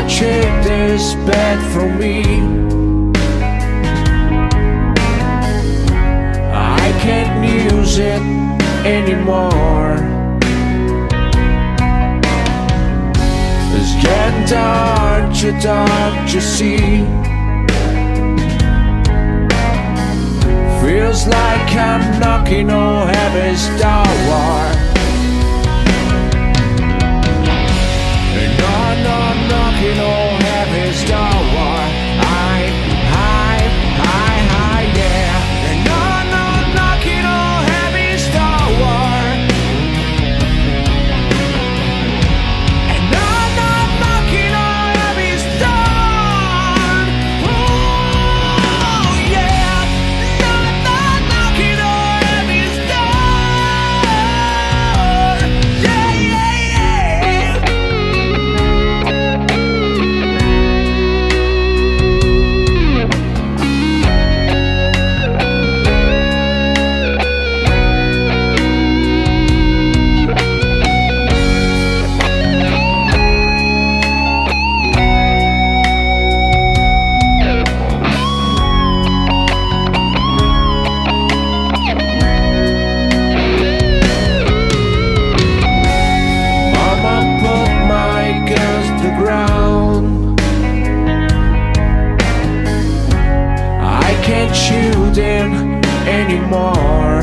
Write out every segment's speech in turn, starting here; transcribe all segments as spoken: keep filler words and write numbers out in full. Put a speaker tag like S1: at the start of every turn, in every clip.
S1: much it is bad for me. I can't use it anymore. It's getting dark, too dark to see. Feels like I'm knocking on heaven's door. And I'm not knocking on heaven's door. I, I, I, I, yeah. And I'm not knocking on heaven's door. And I'm not knocking on heaven's door. Oh yeah. Not, not knocking on heaven's door. Yeah, yeah, yeah. Mama put my guns to the ground. I can't shoot them anymore.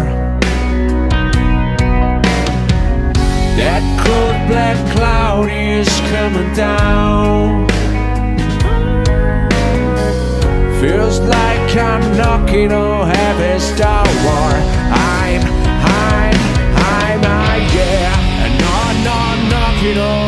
S1: That cold black cloud is coming down. Feels like I'm knocking on heaven's door. I'm, I'm, I'm, I, yeah. And I'm not knocking on